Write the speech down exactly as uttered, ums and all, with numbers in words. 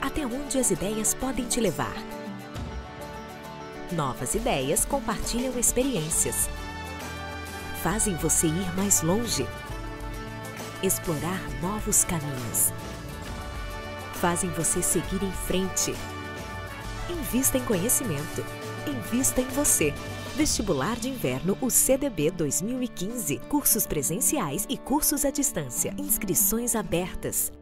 até onde as ideias podem te levar. Novas ideias compartilham experiências. Fazem você ir mais longe. Explorar novos caminhos. Fazem você seguir em frente. Invista em conhecimento. Invista em você. Vestibular de Inverno U C D B dois mil e quinze. Cursos presenciais e cursos à distância. Inscrições abertas.